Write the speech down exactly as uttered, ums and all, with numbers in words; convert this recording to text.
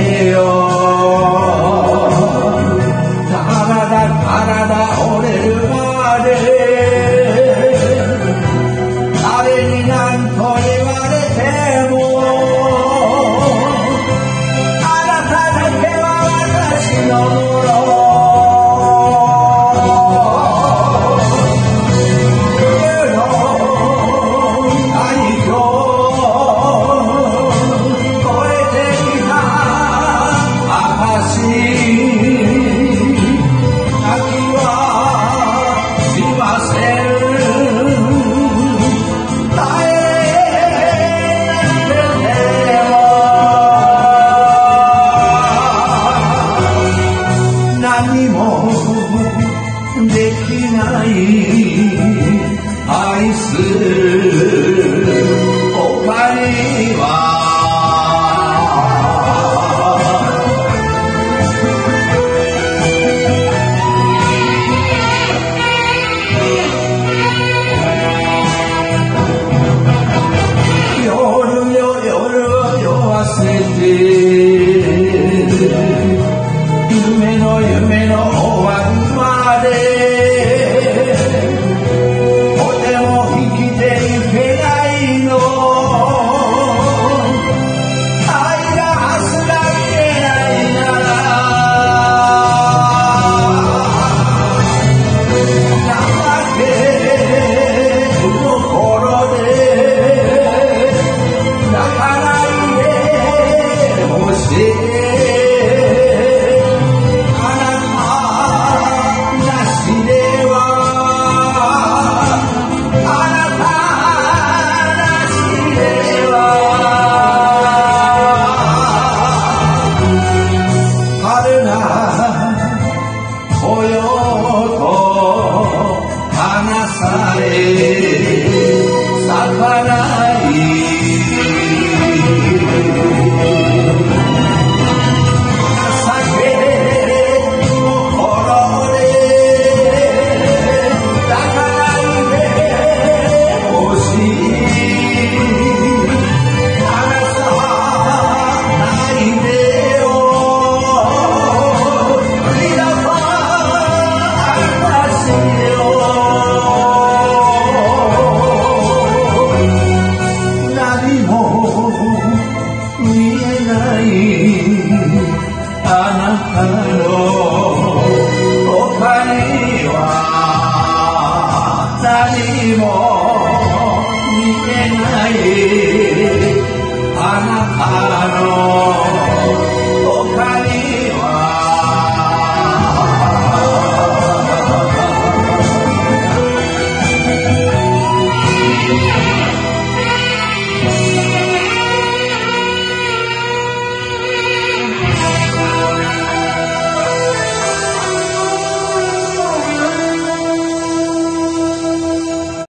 よ体体折れるまで誰に何と言われてもあなただけは私のもの何もできない愛する他には夜よ夜を酔わせて夢の夢の終わるまでとても生きていけないの愛が明日が見えないなら情け心で泣かないでほしい来ようと離され咲かない情け心で泣かないでほしい離さないでよあなたの他には何も見えないあなたの